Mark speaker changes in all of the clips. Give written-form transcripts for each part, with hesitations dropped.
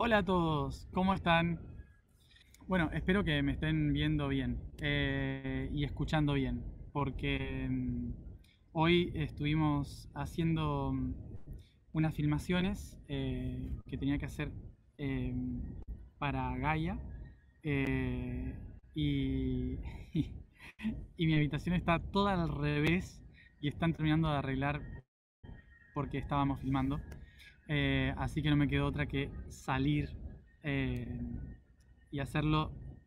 Speaker 1: Hola a todos, ¿cómo están? Bueno, espero que me estén viendo bien y escuchando bien, porque hoy estuvimos haciendo unas filmaciones que tenía que hacer eh, para Gaia eh, y, y mi habitación está toda al revés y están terminando de arreglar porque estábamos filmando. Así que no me quedó otra que salir eh, y hacerlo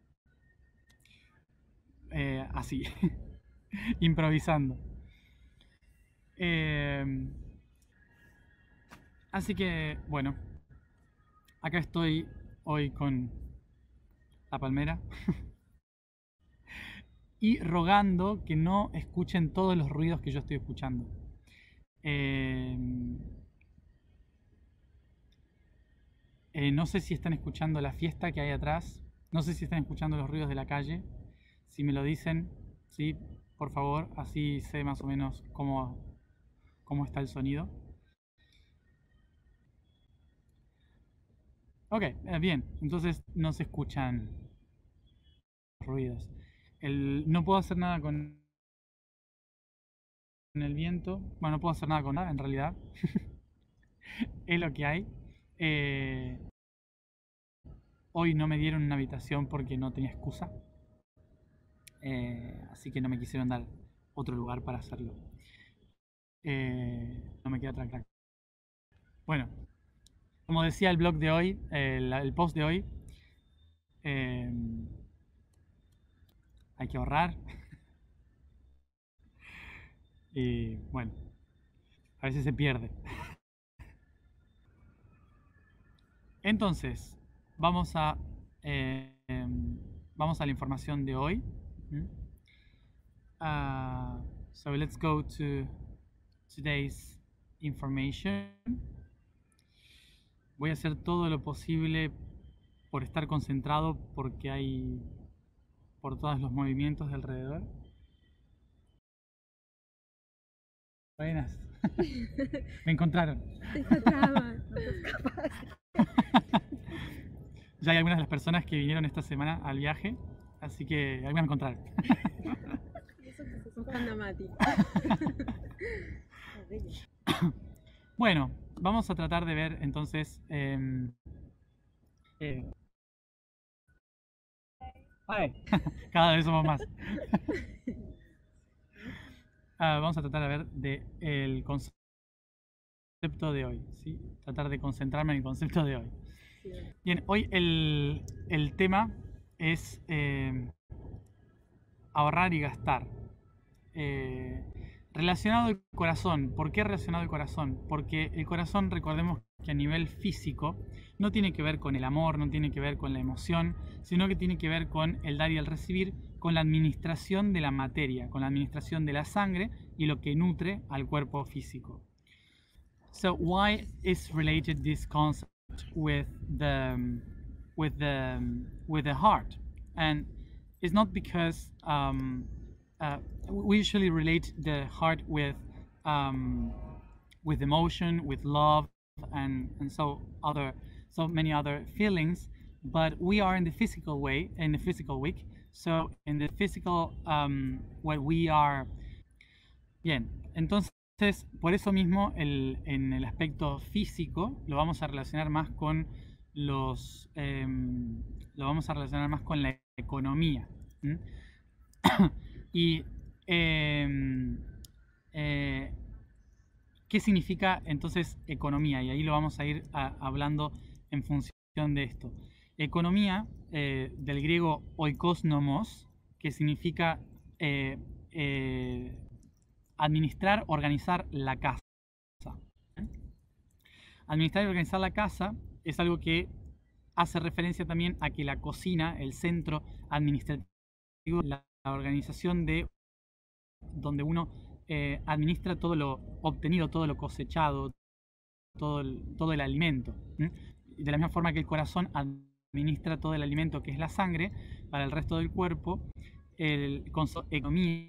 Speaker 1: así, improvisando. Eh, Así que, bueno, acá estoy hoy con la palmera y rogando que no escuchen todos los ruidos que yo estoy escuchando. Eh, no sé si están escuchando la fiesta que hay atrás, no sé si están escuchando los ruidos de la calle. Si me lo dicen, sí, por favor, así sé más o menos cómo está el sonido. Ok, bien, entonces no se escuchan ruidos. No puedo hacer nada con el viento, bueno, no puedo hacer nada con nada en realidad, es lo que hay. Eh, Hoy no me dieron una habitación porque no tenía excusa, así que no me quisieron dar otro lugar para hacerlo. No me queda otra crack. Bueno, como decía el blog de hoy, el post de hoy, eh, hay que ahorrar y bueno, a veces se pierde. Entonces, vamos a, eh, vamos a la información de hoy. Uh, so let's go to today's information. Voy a hacer todo lo posible por estar concentrado porque hay por todos los movimientos de alrededor. Buenas. Me encontraron.
Speaker 2: Te encontraba, no sos capaz.
Speaker 1: Ya hay algunas de las personas que vinieron esta semana al viaje, así que algunas me encontraron.
Speaker 2: Eso que sos buscando a Mati.
Speaker 1: Bueno, vamos a tratar de ver entonces. Eh, Cada vez somos más. Vamos a tratar de ver el concepto de hoy, ¿sí? Tratar de concentrarme en el concepto de hoy.
Speaker 2: Sí, bueno.
Speaker 1: Bien, hoy el tema es ahorrar y gastar. Eh, Relacionado al corazón. ¿Por qué relacionado al corazón? Porque el corazón, recordemos que a nivel físico, no tiene que ver con el amor, no tiene que ver con la emoción, sino que tiene que ver con el dar y el recibir, con la administración de la materia, con la administración de la sangre y lo que nutre al cuerpo físico. So why is related this concept with the heart? And it's not because we usually relate the heart with emotion, with love, and so many other feelings. But we are in the physical way, in the physical week. So in the physical, what we are. Bien, entonces por eso mismo en el aspecto físico lo vamos a relacionar más con lo vamos a relacionar más con la economía. Y eh, ¿qué significa entonces economía? Y ahí lo vamos a ir hablando en función de esto. Economía, del griego oikosnomos, que significa administrar, organizar la casa. Administrar y organizar la casa es algo que hace referencia también a que la cocina, el centro administrativo, la organización de donde uno administra todo lo obtenido, todo lo cosechado, todo el alimento. De la misma forma que el corazón administra todo el alimento que es la sangre para el resto del cuerpo, con su economía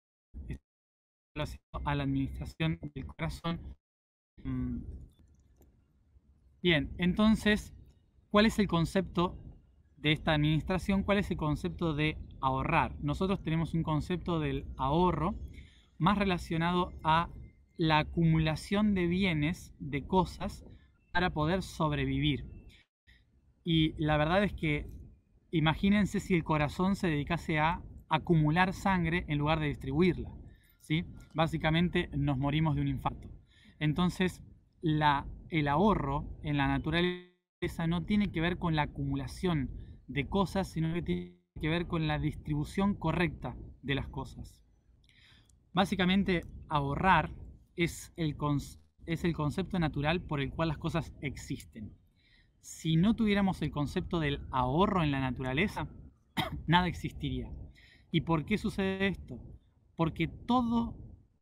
Speaker 1: a la administración del corazón. Bien, entonces ¿cuál es el concepto de esta administración? ¿Cuál es el concepto de ahorrar? Nosotros tenemos un concepto del ahorro más relacionado a la acumulación de bienes, de cosas, para poder sobrevivir. Y la verdad es que imagínense si el corazón se dedicase a acumular sangre en lugar de distribuirla, ¿sí? Básicamente nos morimos de un infarto. Entonces, el ahorro en la naturaleza no tiene que ver con la acumulación de cosas, sino que tiene que ver con la distribución correcta de las cosas. Básicamente, ahorrar es el concepto natural por el cual las cosas existen. Si no tuviéramos el concepto del ahorro en la naturaleza, nada existiría. ¿Y por qué sucede esto? Porque toda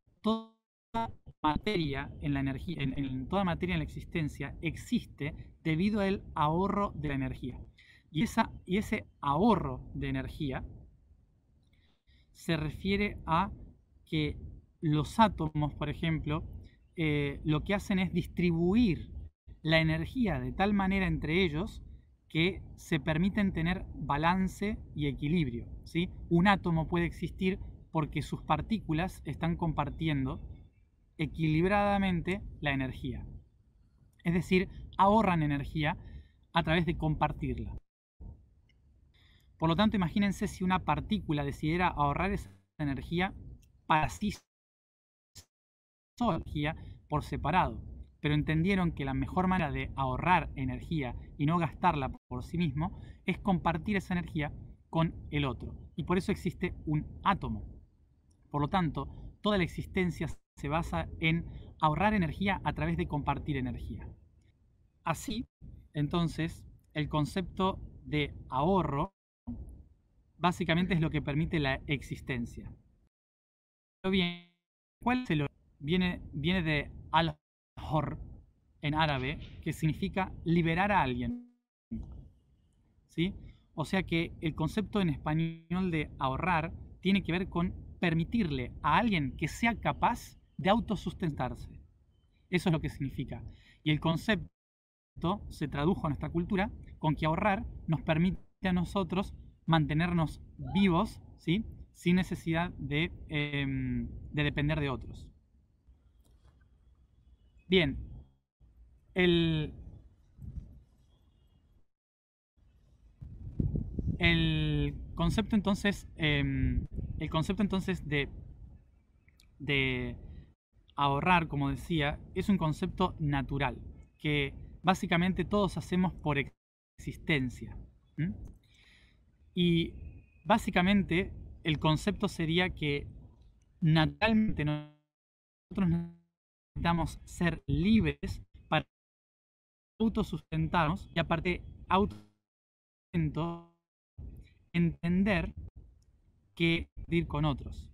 Speaker 1: materia en la energía, toda materia en la existencia existe debido al ahorro de la energía. Y ese ahorro de energía se refiere a que los átomos, por ejemplo, lo que hacen es distribuir la energía de tal manera entre ellos que se permiten tener balance y equilibrio, ¿sí? Un átomo puede existir porque sus partículas están compartiendo equilibradamente la energía. Es decir, ahorran energía a través de compartirla. Por lo tanto, imagínense si una partícula decidiera ahorrar esa energía para sí sola, energía por separado, pero entendieron que la mejor manera de ahorrar energía y no gastarla por sí mismo es compartir esa energía con el otro. Y por eso existe un átomo. Por lo tanto, toda la existencia se basa en ahorrar energía a través de compartir energía. Así, entonces, el concepto de ahorro básicamente es lo que permite la existencia. Pero bien, ¿cuál es el origen? Viene de al-hor en árabe, que significa liberar a alguien, ¿sí? O sea que el concepto en español de ahorrar tiene que ver con permitirle a alguien que sea capaz de autosustentarse. Eso es lo que significa. Y el concepto se tradujo a nuestra cultura con que ahorrar nos permite a nosotros mantenernos vivos, ¿sí? Sin necesidad de depender de otros. Bien, el concepto entonces, de ahorrar, como decía, es un concepto natural que básicamente todos hacemos por existencia. ¿Mm? Y básicamente el concepto sería que naturalmente nosotros necesitamos ser libres para autosustentarnos y aparte entender que ir con otros.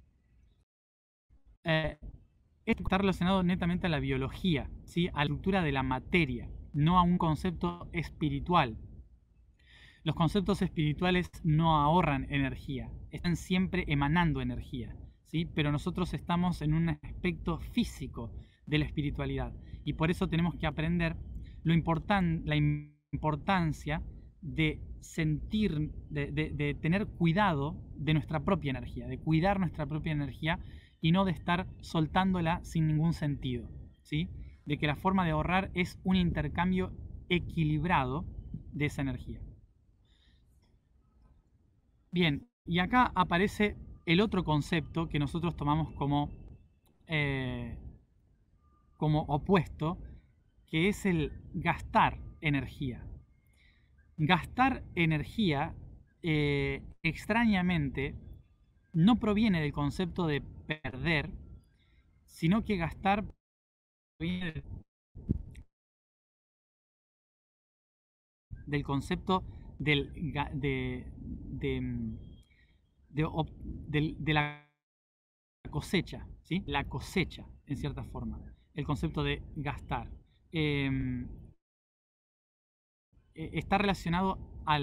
Speaker 1: Esto está relacionado netamente a la biología, ¿sí? A la estructura de la materia, no a un concepto espiritual. Los conceptos espirituales no ahorran energía, están siempre emanando energía, ¿sí? Pero nosotros estamos en un aspecto físico de la espiritualidad y por eso tenemos que aprender la importancia de sentir, de tener cuidado de nuestra propia energía, de cuidar nuestra propia energía y no de estar soltándola sin ningún sentido, ¿sí? De que la forma de ahorrar es un intercambio equilibrado de esa energía. Bien, y acá aparece el otro concepto que nosotros tomamos como opuesto, que es el gastar energía. Gastar energía, extrañamente, no proviene del concepto de perder, sino que gastar proviene del concepto de la cosecha, ¿sí? La cosecha, en cierta forma. El concepto de gastar. Está relacionado a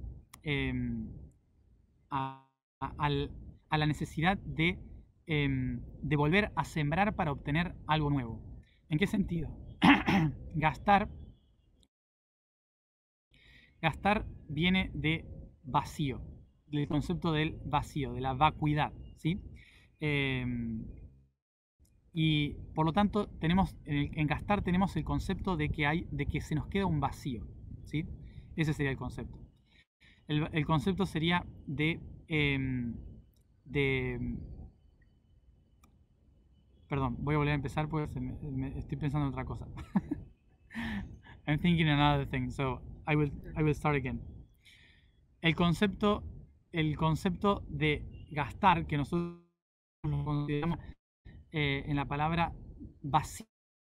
Speaker 1: la necesidad de volver a sembrar para obtener algo nuevo. ¿En qué sentido? Gastar Gastar viene de vacío, del concepto del vacío, de la vacuidad, ¿sí? Y por lo tanto, en gastar tenemos el concepto de que se nos queda un vacío, ¿sí? Ese sería el concepto. El concepto sería de perdón, voy a volver a empezar porque estoy pensando en otra cosa. I'm thinking another thing, so I will start again. El concepto de gastar, que nosotros lo consideramos en la palabra vacío,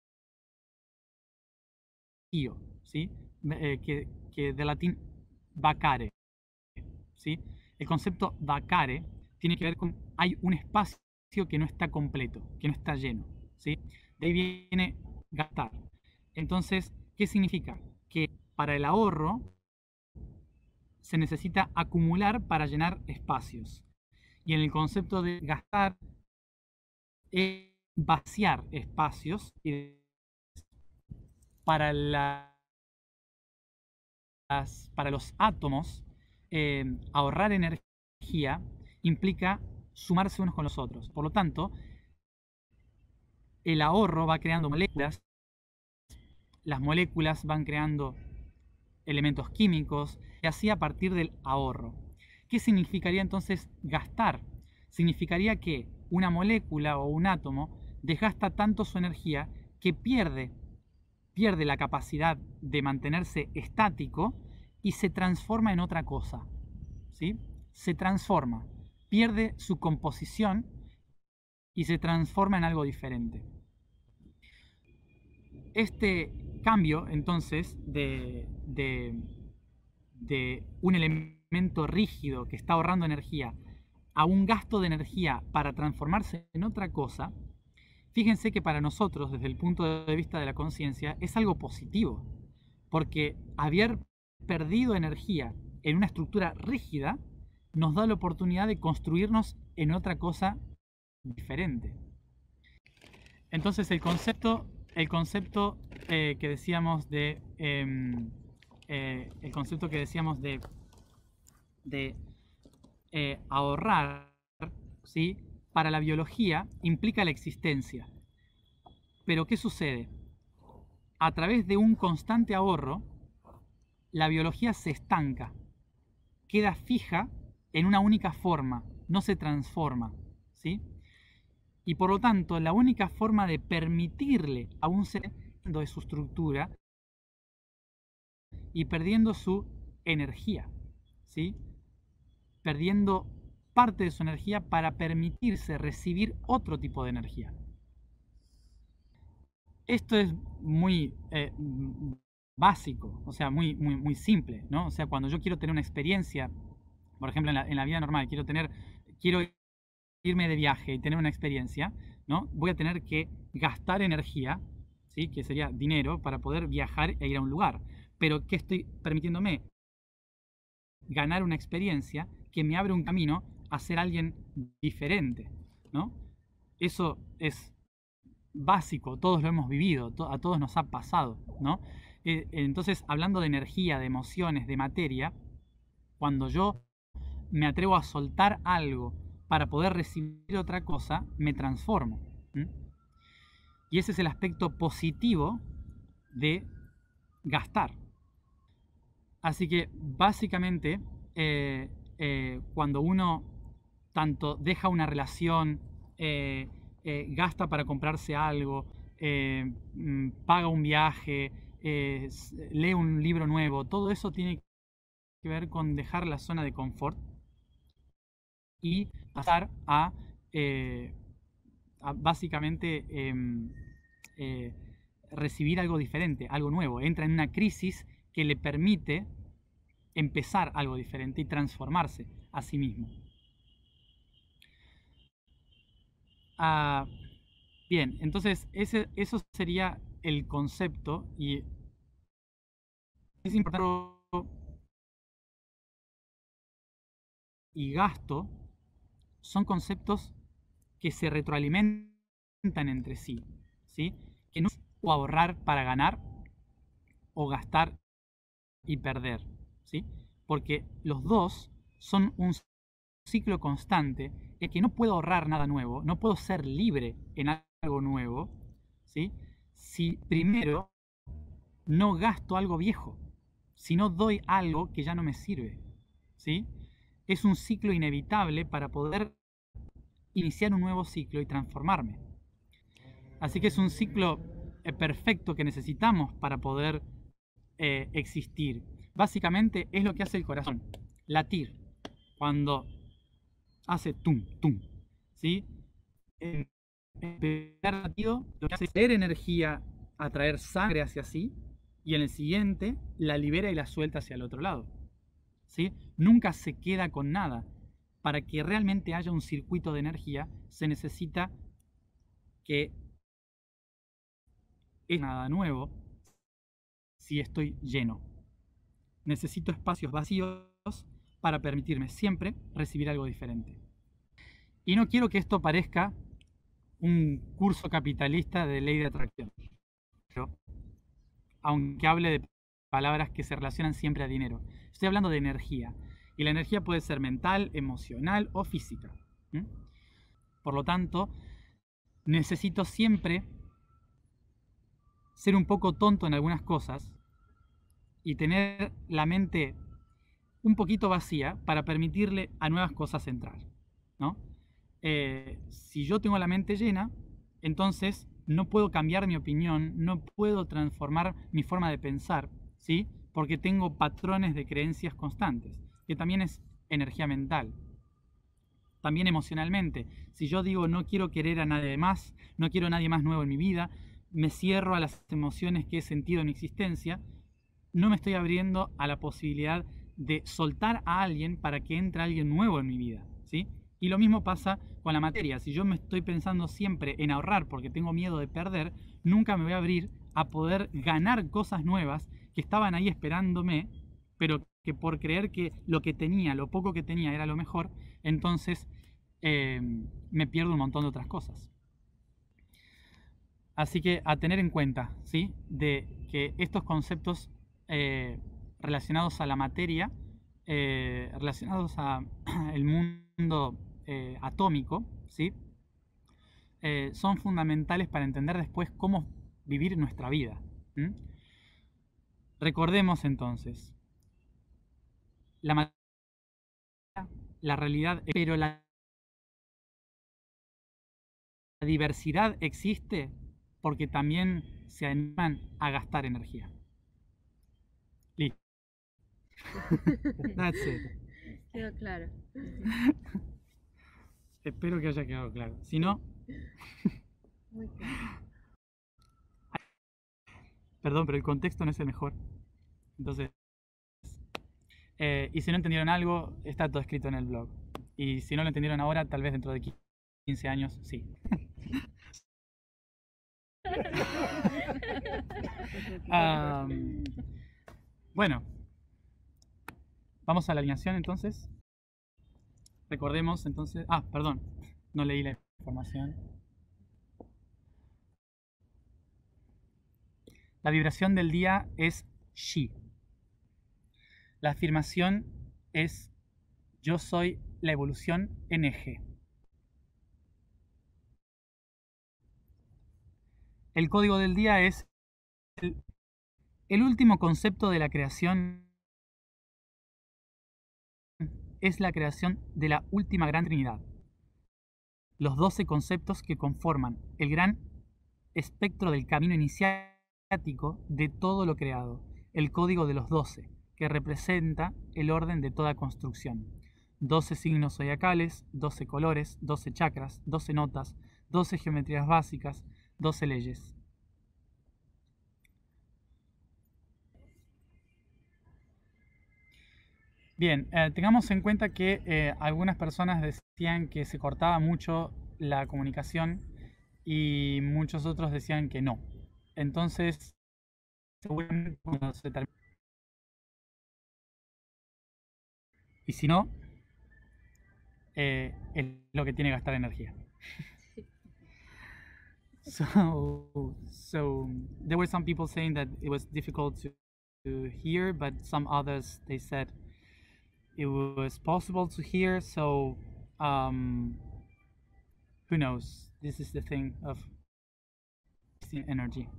Speaker 1: ¿sí? Que del latín vacare, ¿sí? El concepto vacare tiene que ver con hay un espacio que no está completo, que no está lleno, ¿sí? De ahí viene gastar. Entonces, ¿qué significa? Que para el ahorro se necesita acumular para llenar espacios. Y en el concepto de gastar es vaciar espacios y para, para los átomos ahorrar energía implica sumarse unos con los otros. Por lo tanto, el ahorro va creando moléculas, las moléculas van creando elementos químicos, y así a partir del ahorro. ¿Qué significaría entonces gastar? Significaría que una molécula o un átomo desgasta tanto su energía que pierde la capacidad de mantenerse estático y se transforma en otra cosa, ¿sí? Se transforma, pierde su composición y se transforma en algo diferente. Este cambio, entonces, de un elemento rígido que está ahorrando energía a un gasto de energía para transformarse en otra cosa, fíjense que para nosotros, desde el punto de vista de la conciencia, es algo positivo, porque haber perdido energía en una estructura rígida nos da la oportunidad de construirnos en otra cosa diferente. Entonces el concepto que decíamos de ahorrar, ¿sí? Para la biología implica la existencia. Pero ¿qué sucede? A través de un constante ahorro, la biología se estanca, queda fija en una única forma, no se transforma, ¿sí? Y por lo tanto, la única forma de permitirle a un ser de su estructura y perdiendo su energía, ¿sí? Perdiendo parte de su energía para permitirse recibir otro tipo de energía. Esto es muy básico, o sea, muy simple, ¿no? O sea, cuando yo quiero tener una experiencia, por ejemplo, en la vida normal, quiero irme de viaje y tener una experiencia, ¿no? Voy a tener que gastar energía, ¿sí? Que sería dinero, para poder viajar e ir a un lugar. Pero ¿qué estoy permitiéndome? Ganar una experiencia que me abre un camino a ser alguien diferente, ¿no? Eso es básico, todos lo hemos vivido, a todos nos ha pasado, ¿no? Entonces, hablando de energía, de emociones, de materia, cuando yo me atrevo a soltar algo para poder recibir otra cosa, me transformo. Y ese es el aspecto positivo de gastar. Así que básicamente cuando uno tanto deja una relación, gasta para comprarse algo, paga un viaje, lee un libro nuevo, todo eso tiene que ver con dejar la zona de confort y pasar a básicamente recibir algo diferente, algo nuevo. Entra en una crisis que le permite empezar algo diferente y transformarse a sí mismo. Bien, entonces eso sería el concepto y es importante. Y gasto son conceptos que se retroalimentan entre sí, ¿sí? Que no es o ahorrar para ganar o gastar y perder, ¿sí? Porque los dos son un ciclo constante en que no puedo ahorrar nada nuevo, no puedo ser libre en algo nuevo, ¿sí? Si primero no gasto algo viejo, si no doy algo que ya no me sirve, ¿sí? Es un ciclo inevitable para poder iniciar un nuevo ciclo y transformarme. Así que es un ciclo perfecto que necesitamos para poder existir. Básicamente es lo que hace el corazón, latir, cuando hace tum, tum, ¿sí? En el primer latido lo que hace es traer energía, atraer sangre hacia sí, y en el siguiente la libera y la suelta hacia el otro lado, ¿sí? Nunca se queda con nada. Para que realmente haya un circuito de energía se necesita que es nada nuevo si estoy lleno. Necesito espacios vacíos para permitirme siempre recibir algo diferente. Y no quiero que esto parezca un curso capitalista de ley de atracción, pero aunque hable de palabras que se relacionan siempre a dinero, estoy hablando de energía. Y la energía puede ser mental, emocional o física. Por lo tanto, necesito siempre ser un poco tonto en algunas cosas y tener la mente un poquito vacía para permitirle a nuevas cosas entrar, ¿no? Si yo tengo la mente llena, entonces no puedo cambiar mi opinión, no puedo transformar mi forma de pensar, ¿sí? Porque tengo patrones de creencias constantes, que también es energía mental. También emocionalmente, si yo digo no quiero querer a nadie más, no quiero a nadie más nuevo en mi vida, me cierro a las emociones que he sentido en mi existencia, no me estoy abriendo a la posibilidad de soltar a alguien para que entre alguien nuevo en mi vida, ¿sí? Y lo mismo pasa con la materia. Si yo me estoy pensando siempre en ahorrar porque tengo miedo de perder, nunca me voy a abrir a poder ganar cosas nuevas que estaban ahí esperándome, pero que por creer que lo que tenía, lo poco que tenía era lo mejor, entonces me pierdo un montón de otras cosas. Así que a tener en cuenta, ¿sí? De que estos conceptos relacionados a la materia, relacionados al mundo atómico, ¿sí? Son fundamentales para entender después cómo vivir nuestra vida. Recordemos entonces, la materia, la realidad, pero la diversidad existe porque también se animan a gastar energía. Listo. That's it.
Speaker 2: Quedó claro.
Speaker 1: Espero que haya quedado claro. Si no,
Speaker 2: Muy claro.
Speaker 1: perdón, pero el contexto no es el mejor. Entonces, y si no entendieron algo, está todo escrito en el blog. Y si no lo entendieron ahora, tal vez dentro de 15 años, sí. Bueno, vamos a la alineación entonces. Recordemos entonces. Perdón, no leí la información. La vibración del día es Shi. La afirmación es yo soy la evolución en eje. El código del día es el último concepto de la creación es la creación de la última gran trinidad. Los 12 conceptos que conforman el gran espectro del camino iniciático de todo lo creado. El código de los 12, que representa el orden de toda construcción. 12 signos zodiacales, 12 colores, 12 chakras, 12 notas, 12 geometrías básicas, 12 leyes. Bien, tengamos en cuenta que algunas personas decían que se cortaba mucho la comunicación y muchos otros decían que no. Entonces, seguramente cuando se termine. Y si no, es lo que tiene que gastar energía. So there were some people saying that it was difficult to hear, but some others they said it was possible to hear. So who knows? This is the thing of energy.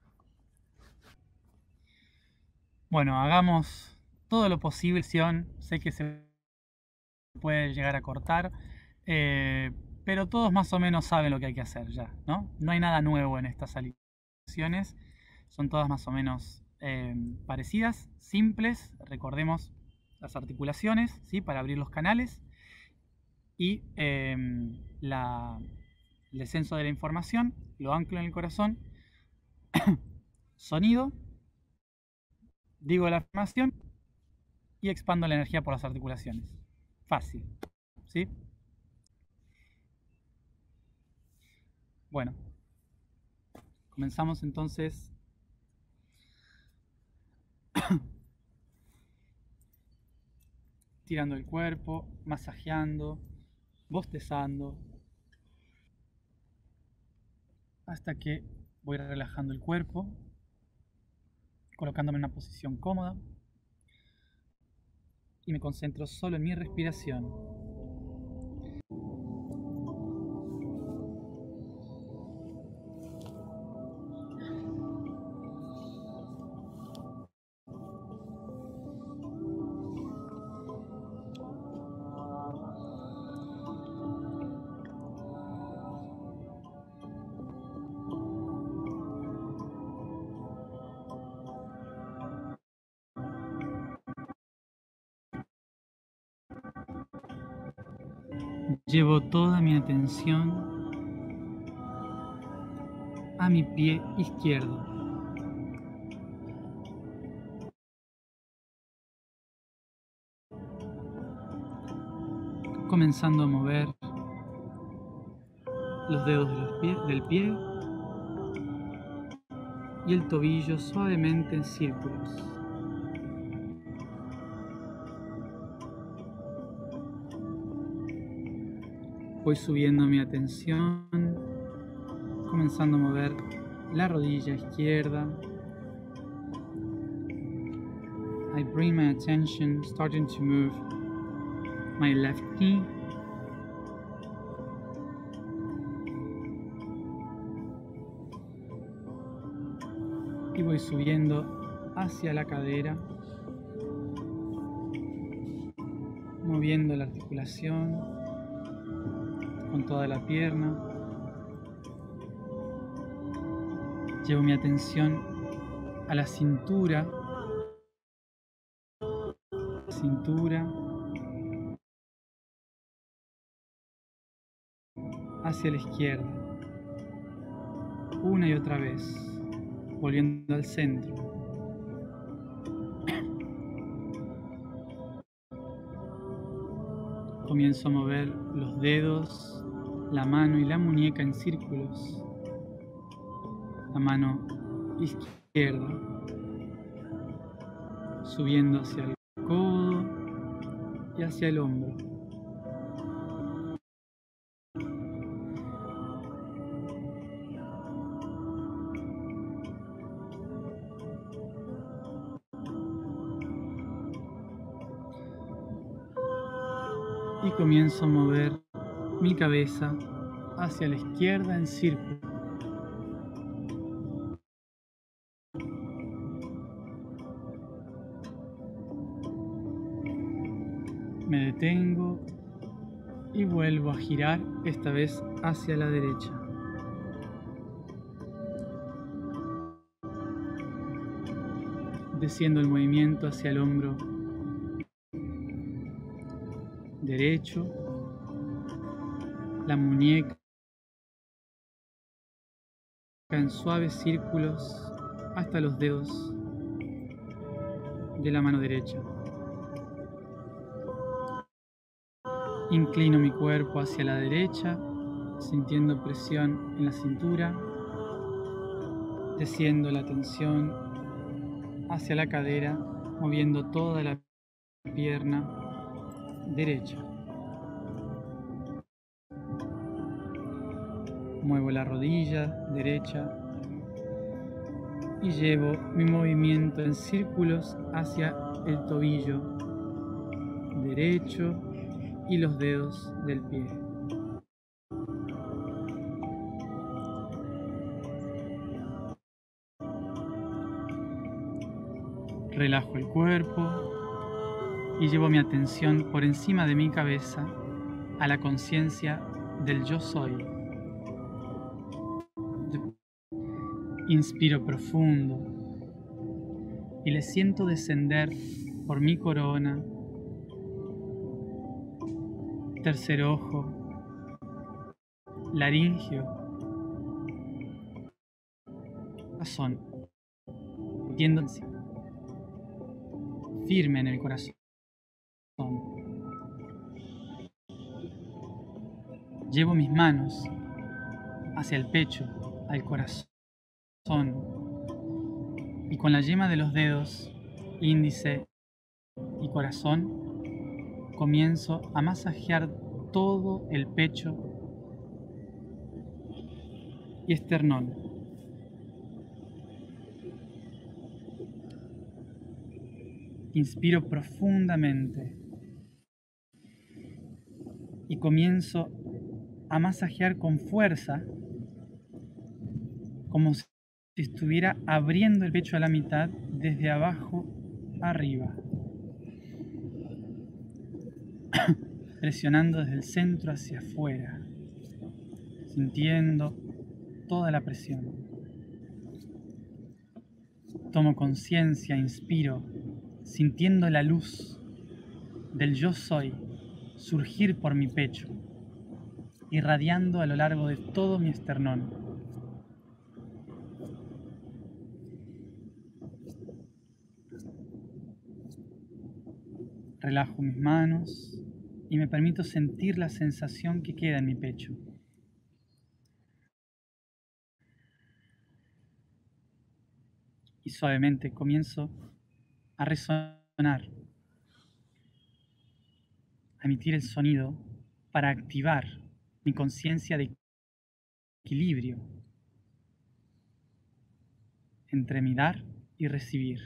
Speaker 1: Bueno, hagamos todo lo posible. Sé que se puede llegar a cortar, pero todos más o menos saben lo que hay que hacer ya, ¿no? No hay nada nuevo en estas alineaciones. Son todas más o menos parecidas, simples. Recordemos las articulaciones, ¿sí? Para abrir los canales y el descenso de la información. Lo anclo en el corazón. Sonido. Digo la afirmación y expando la energía por las articulaciones. Fácil, ¿sí? Bueno, comenzamos entonces tirando el cuerpo, masajeando, bostezando, hasta que voy relajando el cuerpo, colocándome en una posición cómoda y me concentro solo en mi respiración. Llevo toda mi atención a mi pie izquierdo. Comenzando a mover los dedos del pie y el tobillo suavemente en círculos. Voy subiendo mi atención, comenzando a mover la rodilla izquierda. I bring my attention, starting to move my left knee. Y voy subiendo hacia la cadera, moviendo la articulación con toda la pierna. Llevo mi atención a la cintura, hacia la izquierda, una y otra vez, volviendo al centro. Comienzo a mover los dedos, la mano y la muñeca en círculos. La mano izquierda, subiendo hacia el codo y hacia el hombro. Y comienzo a mover mi cabeza hacia la izquierda en círculo. Me detengo y vuelvo a girar, esta vez hacia la derecha. Desciendo el movimiento hacia el hombro derecho, la muñeca en suaves círculos hasta los dedos de la mano derecha. Inclino mi cuerpo hacia la derecha, sintiendo presión en la cintura, desciendo la tensión hacia la cadera, moviendo toda la pierna derecha. Muevo la rodilla derecha, y llevo mi movimiento en círculos hacia el tobillo derecho y los dedos del pie. Relajo el cuerpo y llevo mi atención por encima de mi cabeza a la conciencia del yo soy. Inspiro profundo y le siento descender por mi corona, tercer ojo, laringio, corazón, metiéndose firme en el corazón. Llevo mis manos hacia el pecho, al corazón, y con la yema de los dedos, índice y corazón, comienzo a masajear todo el pecho y esternón. Inspiro profundamente y comienzo a masajear con fuerza, como si estuviera abriendo el pecho a la mitad desde abajo arriba, presionando desde el centro hacia afuera, sintiendo toda la presión. Tomo conciencia, inspiro, sintiendo la luz del yo soy surgir por mi pecho, irradiando a lo largo de todo mi esternón. Relajo mis manos y me permito sentir la sensación que queda en mi pecho. Y suavemente comienzo a resonar, a emitir el sonido para activar mi conciencia de equilibrio entre mi dar y recibir.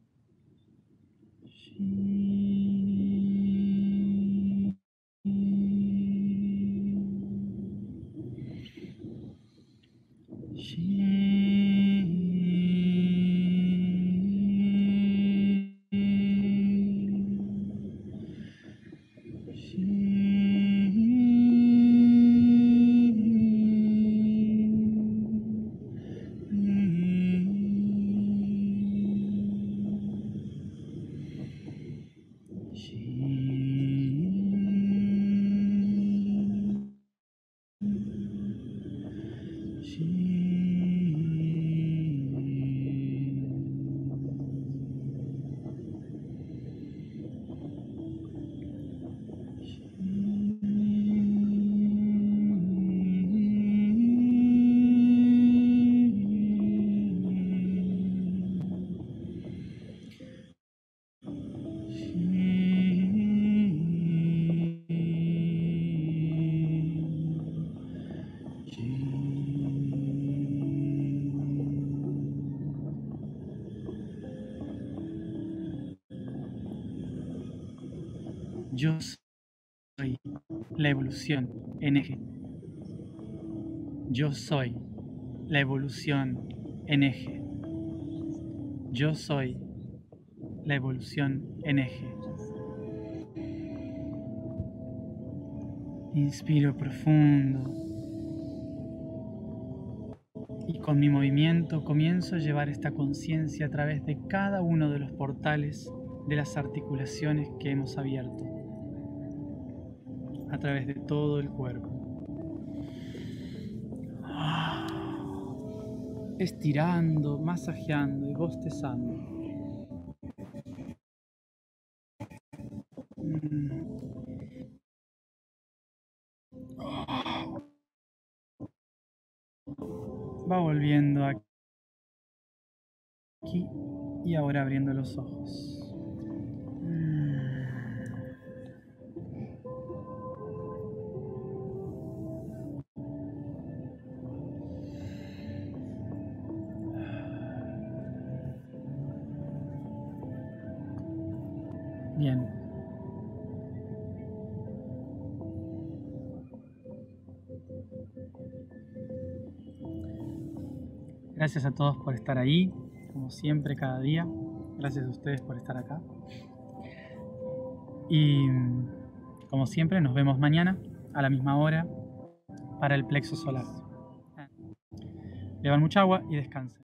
Speaker 1: Yo soy la evolución en eje. Yo soy la evolución en eje. Yo soy la evolución en eje. Inspiro profundo y con mi movimiento comienzo a llevar esta conciencia a través de cada uno de los portales de las articulaciones que hemos abierto, a través de todo el cuerpo. Estirando, masajeando y bostezando. Va volviendo aquí y ahora abriendo los ojos. Bien. Gracias a todos por estar ahí, como siempre, cada día. Gracias a ustedes por estar acá. Y como siempre, nos vemos mañana a la misma hora para el plexo solar. Beban mucha agua y descansen.